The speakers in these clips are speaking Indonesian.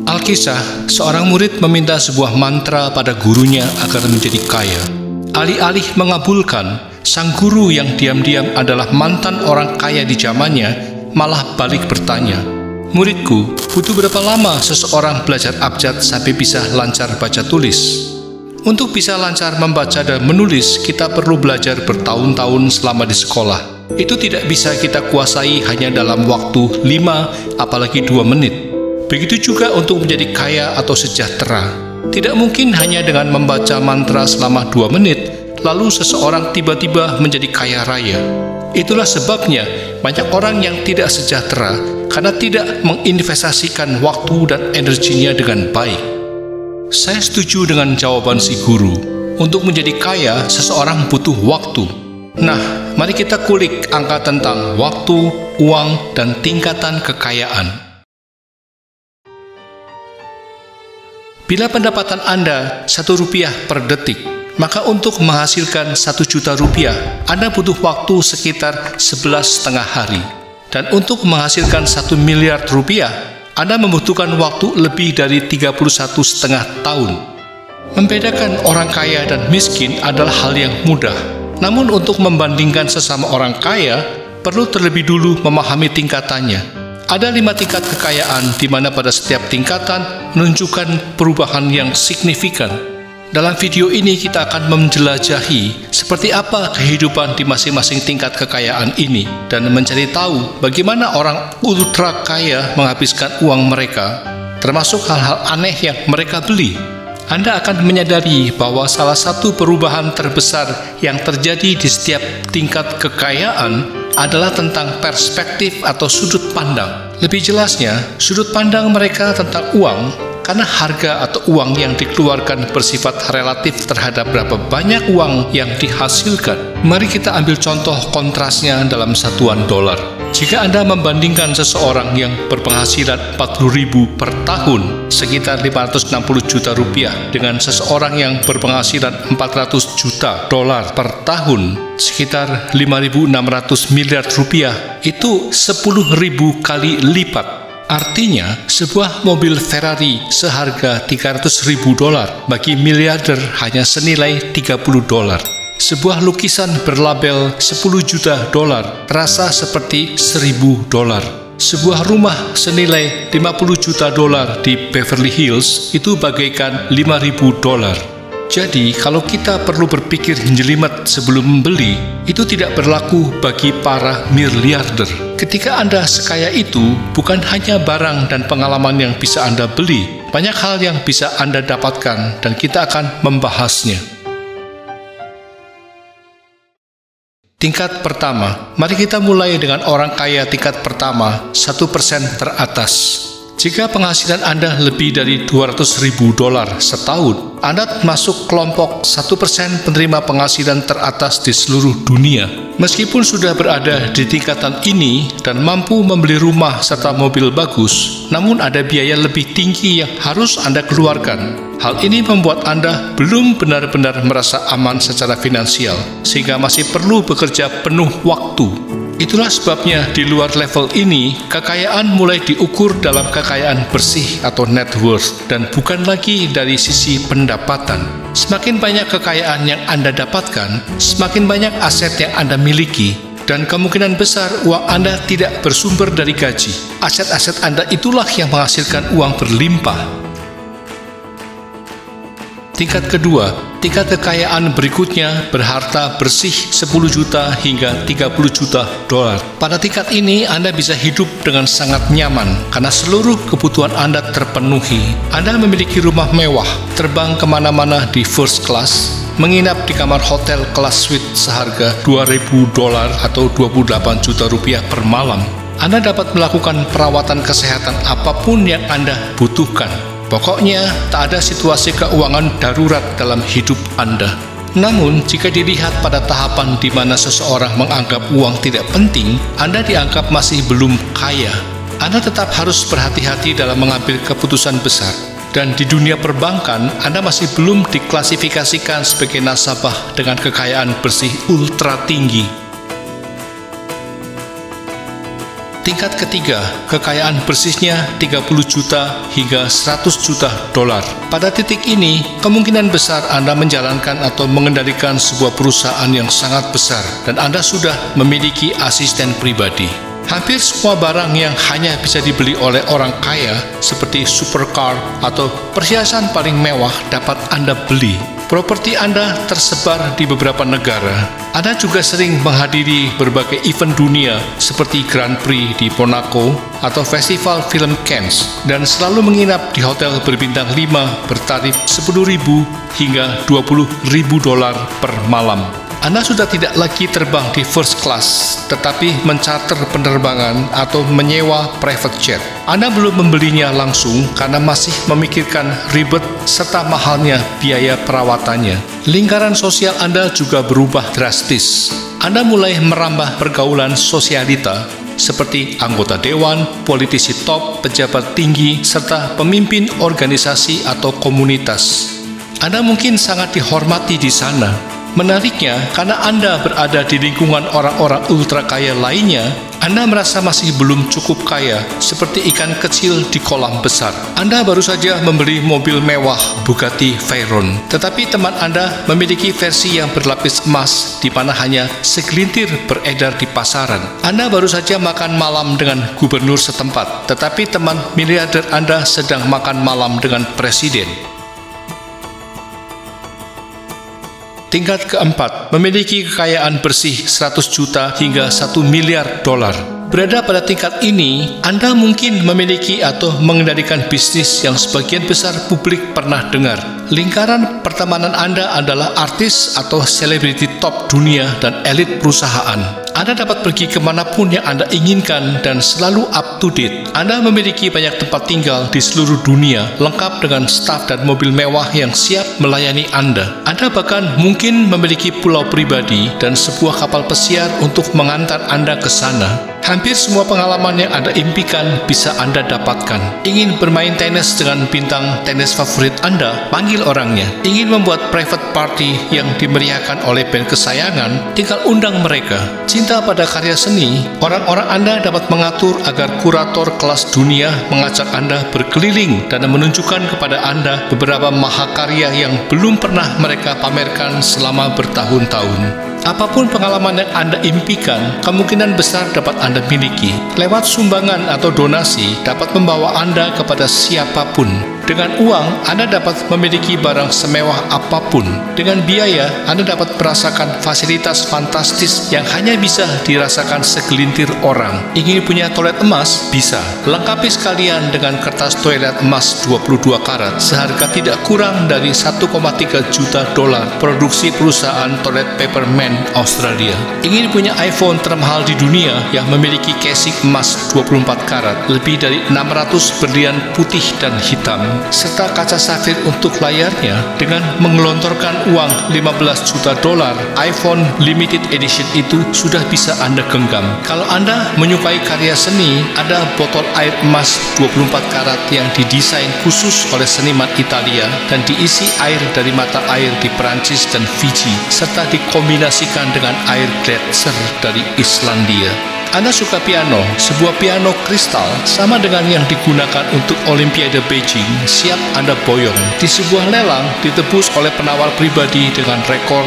Alkisah, seorang murid meminta sebuah mantra pada gurunya agar menjadi kaya. Alih-alih mengabulkan, sang guru yang diam-diam adalah mantan orang kaya di zamannya, malah balik bertanya, "Muridku, butuh berapa lama seseorang belajar abjad sampai bisa lancar baca tulis?" Untuk bisa lancar membaca dan menulis, kita perlu belajar bertahun-tahun selama di sekolah. Itu tidak bisa kita kuasai hanya dalam waktu 5, apalagi 2 menit. Begitu juga untuk menjadi kaya atau sejahtera. Tidak mungkin hanya dengan membaca mantra selama 2 menit, lalu seseorang tiba-tiba menjadi kaya raya. Itulah sebabnya banyak orang yang tidak sejahtera karena tidak menginvestasikan waktu dan energinya dengan baik. Saya setuju dengan jawaban si guru. Untuk menjadi kaya, seseorang butuh waktu. Nah, mari kita kulik angka tentang waktu, uang, dan tingkatan kekayaan. Bila pendapatan Anda Rp1 per detik, maka untuk menghasilkan Rp1.000.000, Anda butuh waktu sekitar 11,5 hari. Dan untuk menghasilkan Rp1 miliar, Anda membutuhkan waktu lebih dari 31,5 tahun. Membedakan orang kaya dan miskin adalah hal yang mudah. Namun untuk membandingkan sesama orang kaya, perlu terlebih dulu memahami tingkatannya. Ada 5 tingkat kekayaan di mana pada setiap tingkatan menunjukkan perubahan yang signifikan. Dalam video ini kita akan menjelajahi seperti apa kehidupan di masing-masing tingkat kekayaan ini dan mencari tahu bagaimana orang ultra kaya menghabiskan uang mereka, termasuk hal-hal aneh yang mereka beli. Anda akan menyadari bahwa salah satu perubahan terbesar yang terjadi di setiap tingkat kekayaan adalah tentang perspektif atau sudut pandang. Lebih jelasnya, sudut pandang mereka tentang uang, karena harga atau uang yang dikeluarkan bersifat relatif terhadap berapa banyak uang yang dihasilkan. Mari kita ambil contoh kontrasnya dalam satuan dolar. Jika Anda membandingkan seseorang yang berpenghasilan 40.000 per tahun, sekitar 560 juta rupiah, dengan seseorang yang berpenghasilan 400 juta dolar per tahun, sekitar 5.600 miliar rupiah, itu 10.000 kali lipat. Artinya, sebuah mobil Ferrari seharga 300.000 dolar bagi miliarder hanya senilai 30 dolar. Sebuah lukisan berlabel 10 juta dolar terasa seperti 1.000 dolar. Sebuah rumah senilai 50 juta dolar di Beverly Hills itu bagaikan 5.000 dolar. Jadi, kalau kita perlu berpikir jelimet sebelum membeli, itu tidak berlaku bagi para miliarder. Ketika Anda sekaya itu, bukan hanya barang dan pengalaman yang bisa Anda beli, banyak hal yang bisa Anda dapatkan, dan kita akan membahasnya. Tingkat pertama, mari kita mulai dengan orang kaya tingkat pertama, 1% teratas. Jika penghasilan Anda lebih dari 200.000 dolar setahun, Anda masuk kelompok 1% penerima penghasilan teratas di seluruh dunia. Meskipun sudah berada di tingkatan ini dan mampu membeli rumah serta mobil bagus, namun ada biaya lebih tinggi yang harus Anda keluarkan. Hal ini membuat Anda belum benar-benar merasa aman secara finansial, sehingga masih perlu bekerja penuh waktu. Itulah sebabnya di luar level ini, kekayaan mulai diukur dalam kekayaan bersih atau net worth, dan bukan lagi dari sisi pendapatan. Semakin banyak kekayaan yang Anda dapatkan, semakin banyak aset yang Anda miliki, dan kemungkinan besar uang Anda tidak bersumber dari gaji. Aset-aset Anda itulah yang menghasilkan uang berlimpah. Tingkat kedua, tingkat kekayaan berikutnya berharta bersih 10 juta hingga 30 juta dolar. Pada tingkat ini, Anda bisa hidup dengan sangat nyaman karena seluruh kebutuhan Anda terpenuhi. Anda memiliki rumah mewah, terbang kemana-mana di first class, menginap di kamar hotel kelas suite seharga 2.000 dolar atau 28 juta rupiah per malam. Anda dapat melakukan perawatan kesehatan apapun yang Anda butuhkan. Pokoknya, tak ada situasi keuangan darurat dalam hidup Anda. Namun, jika dilihat pada tahapan di mana seseorang menganggap uang tidak penting, Anda dianggap masih belum kaya. Anda tetap harus berhati-hati dalam mengambil keputusan besar. Dan di dunia perbankan, Anda masih belum diklasifikasikan sebagai nasabah dengan kekayaan bersih ultra tinggi. Tingkat ketiga, kekayaan bersihnya 30 juta hingga 100 juta dolar. Pada titik ini, kemungkinan besar Anda menjalankan atau mengendalikan sebuah perusahaan yang sangat besar dan Anda sudah memiliki asisten pribadi. Hampir semua barang yang hanya bisa dibeli oleh orang kaya, seperti supercar atau perhiasan paling mewah, dapat Anda beli. Properti Anda tersebar di beberapa negara. Anda juga sering menghadiri berbagai event dunia seperti Grand Prix di Monaco atau Festival Film Cannes, dan selalu menginap di hotel berbintang 5 bertarif 10.000 hingga 20.000 dolar per malam. Anda sudah tidak lagi terbang di first class, tetapi mencharter penerbangan atau menyewa private jet. Anda belum membelinya langsung karena masih memikirkan ribet serta mahalnya biaya perawatannya. Lingkaran sosial Anda juga berubah drastis. Anda mulai merambah pergaulan sosialita, seperti anggota dewan, politisi top, pejabat tinggi, serta pemimpin organisasi atau komunitas. Anda mungkin sangat dihormati di sana. Menariknya, karena Anda berada di lingkungan orang-orang ultra kaya lainnya, Anda merasa masih belum cukup kaya, seperti ikan kecil di kolam besar. Anda baru saja membeli mobil mewah Bugatti Veyron, tetapi teman Anda memiliki versi yang berlapis emas, di mana hanya segelintir beredar di pasaran. Anda baru saja makan malam dengan gubernur setempat, tetapi teman miliarder Anda sedang makan malam dengan presiden. Tingkat keempat, memiliki kekayaan bersih 100 juta hingga 1 miliar dolar. Berada pada tingkat ini, Anda mungkin memiliki atau mengendalikan bisnis yang sebagian besar publik pernah dengar. Lingkaran pertemanan Anda adalah artis atau selebriti top dunia dan elit perusahaan. Anda dapat pergi kemanapun yang Anda inginkan dan selalu up to date. Anda memiliki banyak tempat tinggal di seluruh dunia, lengkap dengan staf dan mobil mewah yang siap melayani Anda. Anda bahkan mungkin memiliki pulau pribadi dan sebuah kapal pesiar untuk mengantar Anda ke sana. Hampir semua pengalaman yang Anda impikan bisa Anda dapatkan. Ingin bermain tenis dengan bintang tenis favorit Anda? Panggil orangnya. Ingin membuat private party yang dimeriahkan oleh band kesayangan? Tinggal undang mereka. Cinta pada karya seni? Orang-orang Anda dapat mengatur agar kurator kelas dunia mengajak Anda berkeliling dan menunjukkan kepada Anda beberapa mahakarya yang belum pernah mereka pamerkan selama bertahun-tahun. Apapun pengalaman yang Anda impikan, kemungkinan besar dapat Anda miliki. Lewat sumbangan atau donasi dapat membawa Anda kepada siapapun. Dengan uang, Anda dapat memiliki barang semewah apapun. Dengan biaya, Anda dapat merasakan fasilitas fantastis yang hanya bisa dirasakan segelintir orang. Ingin punya toilet emas? Bisa. Lengkapi sekalian dengan kertas toilet emas 22 karat seharga tidak kurang dari 1,3 juta dolar produksi perusahaan toilet paper man Australia. Ingin punya iPhone termahal di dunia yang memiliki casing emas 24 karat, lebih dari 600 berlian putih dan hitam, serta kaca safir untuk layarnya. Dengan menggelontorkan uang 15 juta dolar, iPhone Limited Edition itu sudah bisa Anda genggam. Kalau Anda menyukai karya seni, ada botol air emas 24 karat yang didesain khusus oleh seniman Italia dan diisi air dari mata air di Perancis dan Fiji, serta dikombinasikan dengan air gletser dari Islandia. Anda suka piano? Sebuah piano kristal sama dengan yang digunakan untuk Olimpiade Beijing siap Anda boyong. Di sebuah lelang ditebus oleh penawar pribadi dengan rekor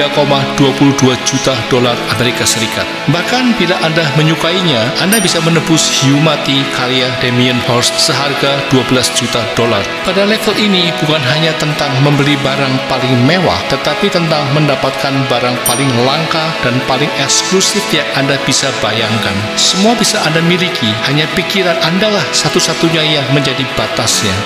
3,22 juta dolar Amerika Serikat. Bahkan bila Anda menyukainya, Anda bisa menebus hiu mati karya Damien Hirst seharga 12 juta dolar. Pada level ini bukan hanya tentang membeli barang paling mewah, tetapi tentang mendapatkan barang paling langka dan paling eksklusif yang Anda bisa bayangkan. Semua bisa Anda miliki, hanya pikiran Anda lah satu-satunya yang menjadi batasnya.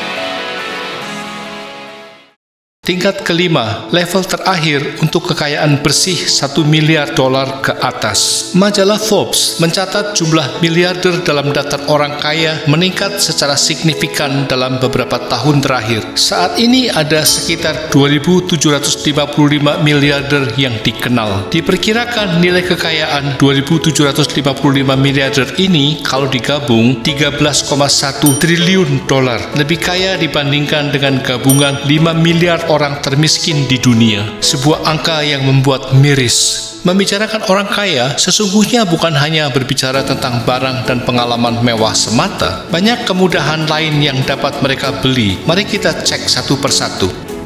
Tingkat kelima, level terakhir untuk kekayaan bersih 1 miliar dolar ke atas. Majalah Forbes mencatat jumlah miliarder dalam daftar orang kaya meningkat secara signifikan dalam beberapa tahun terakhir. Saat ini ada sekitar 2.755 miliarder yang dikenal. Diperkirakan nilai kekayaan 2.755 miliarder ini kalau digabung 13,1 triliun dolar. Lebih kaya dibandingkan dengan gabungan 5 miliar orang termiskin di dunia, sebuah angka yang membuat miris. Membicarakan orang kaya sesungguhnya bukan hanya berbicara tentang barang dan pengalaman mewah semata. Banyak kemudahan lain yang dapat mereka beli. Mari kita cek satu persatu.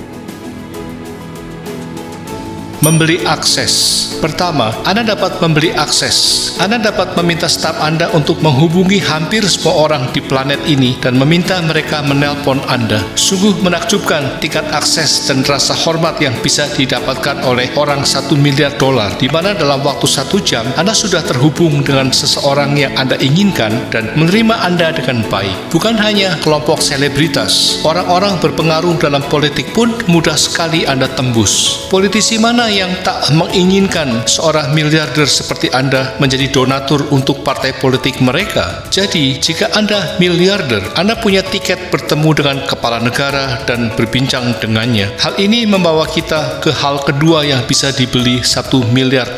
Membeli akses. Pertama, Anda dapat membeli akses. Anda dapat meminta staf Anda untuk menghubungi hampir semua orang di planet ini dan meminta mereka menelpon Anda. Sungguh menakjubkan tingkat akses dan rasa hormat yang bisa didapatkan oleh orang $1 miliar, di mana dalam waktu 1 jam Anda sudah terhubung dengan seseorang yang Anda inginkan dan menerima Anda dengan baik. Bukan hanya kelompok selebritas, orang-orang berpengaruh dalam politik pun mudah sekali Anda tembus. Politisi mana yang tak menginginkan seorang miliarder seperti Anda menjadi donatur untuk partai politik mereka? Jadi, jika Anda miliarder, Anda punya tiket bertemu dengan kepala negara dan berbincang dengannya. Hal ini membawa kita ke hal kedua yang bisa dibeli $1 miliar.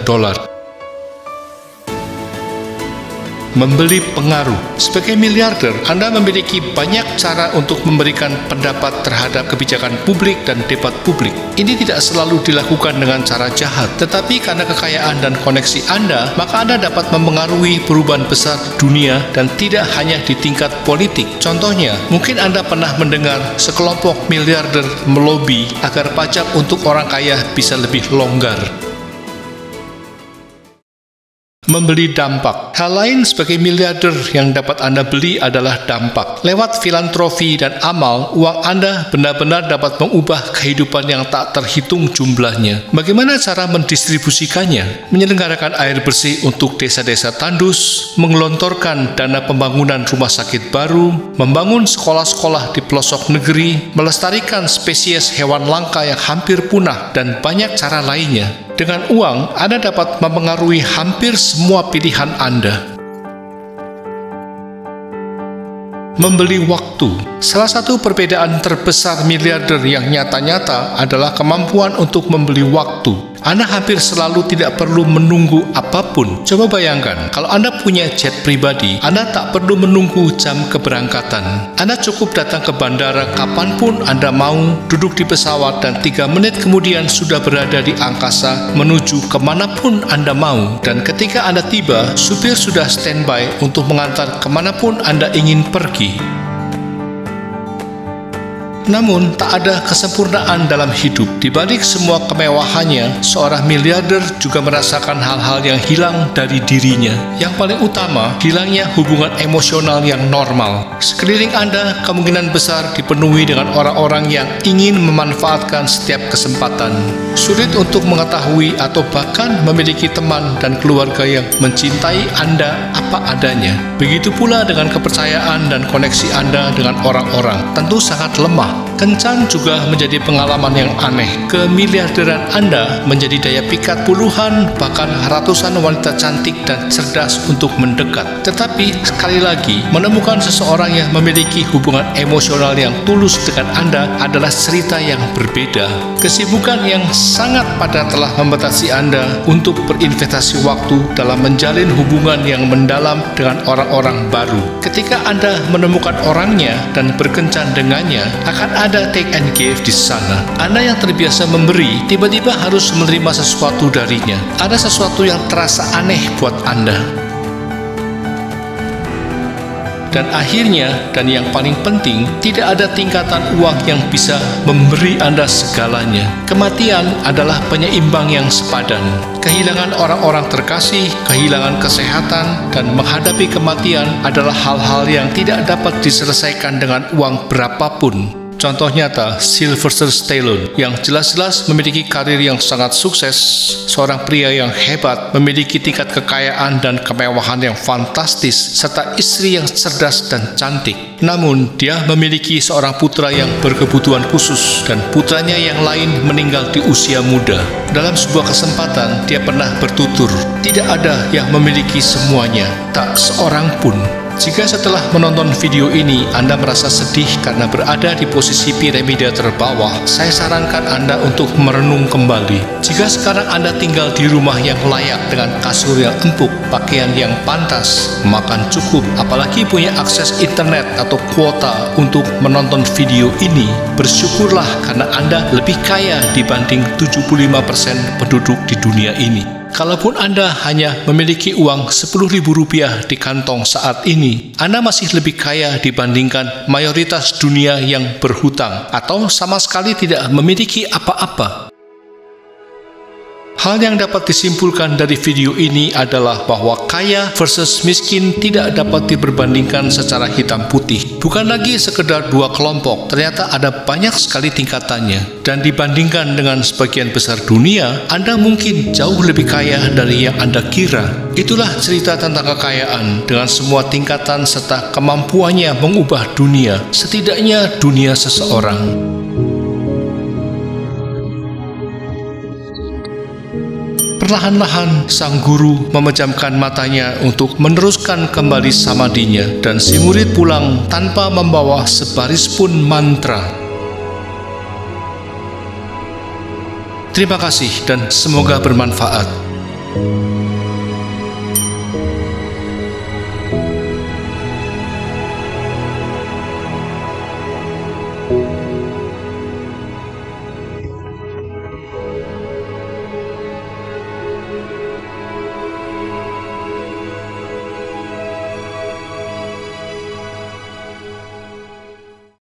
Membeli pengaruh. Sebagai miliarder, Anda memiliki banyak cara untuk memberikan pendapat terhadap kebijakan publik dan debat publik. Ini tidak selalu dilakukan dengan cara jahat, tetapi karena kekayaan dan koneksi Anda, maka Anda dapat mempengaruhi perubahan besar dunia dan tidak hanya di tingkat politik. Contohnya, mungkin Anda pernah mendengar sekelompok miliarder melobi agar pajak untuk orang kaya bisa lebih longgar. Membeli dampak. Hal lain sebagai miliarder yang dapat Anda beli adalah dampak. Lewat filantropi dan amal, uang Anda benar-benar dapat mengubah kehidupan yang tak terhitung jumlahnya. Bagaimana cara mendistribusikannya? Menyelenggarakan air bersih untuk desa-desa tandus, menggelontorkan dana pembangunan rumah sakit baru, membangun sekolah-sekolah di pelosok negeri, melestarikan spesies hewan langka yang hampir punah, dan banyak cara lainnya. Dengan uang, Anda dapat mempengaruhi hampir semua pilihan Anda. Membeli waktu. Salah satu perbedaan terbesar miliarder yang nyata-nyata adalah kemampuan untuk membeli waktu. Anda hampir selalu tidak perlu menunggu apapun. Coba bayangkan, kalau Anda punya jet pribadi, Anda tak perlu menunggu jam keberangkatan. Anda cukup datang ke bandara kapanpun Anda mau, duduk di pesawat, dan 3 menit kemudian sudah berada di angkasa menuju kemanapun Anda mau. Dan ketika Anda tiba, supir sudah standby untuk mengantar kemanapun Anda ingin pergi. Namun, tak ada kesempurnaan dalam hidup. Di balik semua kemewahannya, seorang miliarder juga merasakan hal-hal yang hilang dari dirinya. Yang paling utama, hilangnya hubungan emosional yang normal. Sekeliling Anda kemungkinan besar dipenuhi dengan orang-orang yang ingin memanfaatkan setiap kesempatan. Sulit untuk mengetahui atau bahkan memiliki teman dan keluarga yang mencintai Anda apa adanya. Begitu pula dengan kepercayaan dan koneksi Anda dengan orang-orang. Tentu sangat lemah. Kencan juga menjadi pengalaman yang aneh. Kemiliarderan Anda menjadi daya pikat puluhan bahkan ratusan wanita cantik dan cerdas untuk mendekat. Tetapi sekali lagi, menemukan seseorang yang memiliki hubungan emosional yang tulus dengan Anda adalah cerita yang berbeda. Kesibukan yang sangat padat telah membatasi Anda untuk berinvestasi waktu dalam menjalin hubungan yang mendalam dengan orang-orang baru. Ketika Anda menemukan orangnya dan berkencan dengannya, akan ada take and give di sana. Anda yang terbiasa memberi, tiba-tiba harus menerima sesuatu darinya. Ada sesuatu yang terasa aneh buat Anda. Dan akhirnya, dan yang paling penting, tidak ada tingkatan uang yang bisa memberi Anda segalanya. Kematian adalah penyeimbang yang sepadan. Kehilangan orang-orang terkasih, kehilangan kesehatan, dan menghadapi kematian adalah hal-hal yang tidak dapat diselesaikan dengan uang berapapun. Contoh nyata, Sylvester Stallone yang jelas-jelas memiliki karir yang sangat sukses, seorang pria yang hebat, memiliki tingkat kekayaan dan kemewahan yang fantastis, serta istri yang cerdas dan cantik. Namun, dia memiliki seorang putra yang berkebutuhan khusus, dan putranya yang lain meninggal di usia muda. Dalam sebuah kesempatan, dia pernah bertutur, "Tidak ada yang memiliki semuanya, tak seorang pun." Jika setelah menonton video ini Anda merasa sedih karena berada di posisi piramida terbawah, saya sarankan Anda untuk merenung kembali. Jika sekarang Anda tinggal di rumah yang layak dengan kasur yang empuk, pakaian yang pantas, makan cukup, apalagi punya akses internet atau kuota untuk menonton video ini, bersyukurlah karena Anda lebih kaya dibanding 75% penduduk di dunia ini. Kalaupun Anda hanya memiliki uang Rp10.000 di kantong saat ini, Anda masih lebih kaya dibandingkan mayoritas dunia yang berhutang atau sama sekali tidak memiliki apa-apa. Hal yang dapat disimpulkan dari video ini adalah bahwa kaya versus miskin tidak dapat diperbandingkan secara hitam putih. Bukan lagi sekedar dua kelompok, ternyata ada banyak sekali tingkatannya. Dan dibandingkan dengan sebagian besar dunia, Anda mungkin jauh lebih kaya dari yang Anda kira. Itulah cerita tentang kekayaan dengan semua tingkatan serta kemampuannya mengubah dunia, setidaknya dunia seseorang. Perlahan-lahan sang guru memejamkan matanya untuk meneruskan kembali samadinya, dan si murid pulang tanpa membawa sebaris pun mantra. Terima kasih dan semoga bermanfaat.